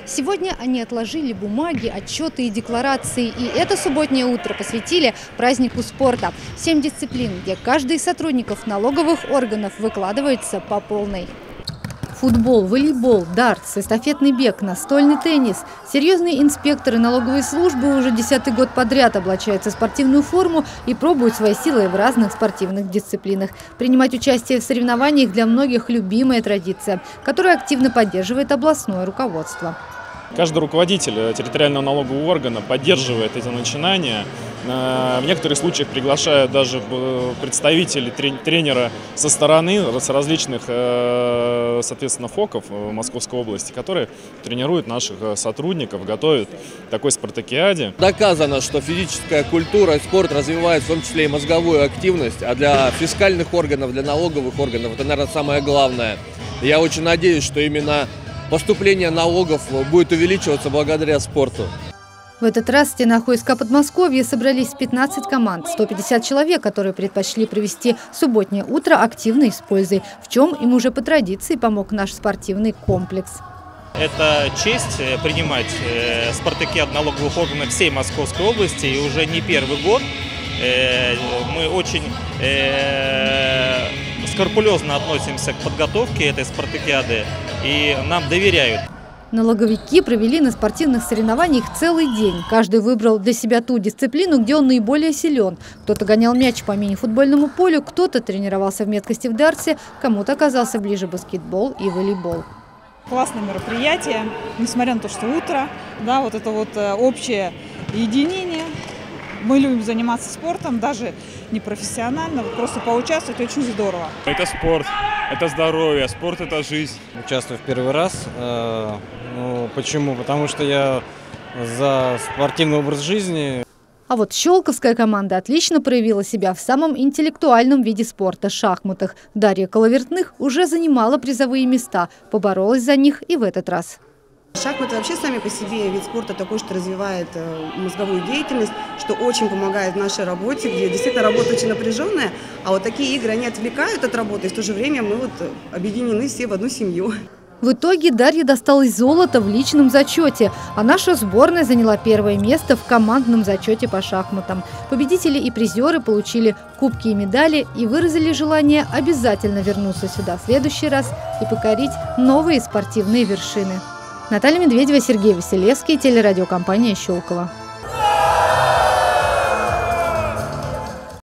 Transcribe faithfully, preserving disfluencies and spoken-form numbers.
Сегодня они отложили бумаги, отчеты и декларации. И это субботнее утро посвятили празднику спорта. Семь дисциплин, где каждый из сотрудников налоговых органов выкладывается по полной. Футбол, волейбол, дартс, эстафетный бег, настольный теннис. Серьезные инспекторы налоговой службы уже десятый год подряд облачаются в спортивную форму и пробуют свои силы в разных спортивных дисциплинах. Принимать участие в соревнованиях для многих любимая традиция, которую активно поддерживает областное руководство. Каждый руководитель территориального налогового органа поддерживает эти начинания. В некоторых случаях приглашают даже представителей, тренера со стороны, с различных, соответственно, ФОКов в Московской области, которые тренируют наших сотрудников, готовят к такой спартакиаде. Доказано, что физическая культура и спорт развивает в том числе и мозговую активность, а для фискальных органов, для налоговых органов это, наверное, самое главное. Я очень надеюсь, что именно поступление налогов будет увеличиваться благодаря спорту. В этот раз в стенах ОСК Подмосковья собрались пятнадцать команд, сто пятьдесят человек, которые предпочли провести субботнее утро активно и с пользой, в чем им уже по традиции помог наш спортивный комплекс. Это честь принимать спартакиаду налоговых органов всей Московской области, и уже не первый год. Мы очень скрупулезно относимся к подготовке этой спартакиады, и нам доверяют. Налоговики провели на спортивных соревнованиях целый день. Каждый выбрал для себя ту дисциплину, где он наиболее силен. Кто-то гонял мяч по мини-футбольному полю, кто-то тренировался в меткости в дартсе, кому-то оказался ближе баскетбол и волейбол. Классное мероприятие, несмотря на то, что утро, да, вот это вот общее единение. Мы любим заниматься спортом, даже не профессионально, просто поучаствовать очень здорово. Это спорт, это здоровье, спорт – это жизнь. Участвую в первый раз. Ну, почему? Потому что я за спортивный образ жизни. А вот щелковская команда отлично проявила себя в самом интеллектуальном виде спорта – шахматах. Дарья Коловертных уже занимала призовые места, поборолась за них и в этот раз. Шахматы вообще сами по себе вид спорта такой, что развивает мозговую деятельность, что очень помогает в нашей работе, где действительно работа очень напряженная, а вот такие игры, они отвлекают от работы, и в то же время мы вот объединены все в одну семью. В итоге Дарье досталось золото в личном зачете, а наша сборная заняла первое место в командном зачете по шахматам. Победители и призеры получили кубки и медали и выразили желание обязательно вернуться сюда в следующий раз и покорить новые спортивные вершины. Наталья Медведева, Сергей Василевский, телерадиокомпания «Щелково».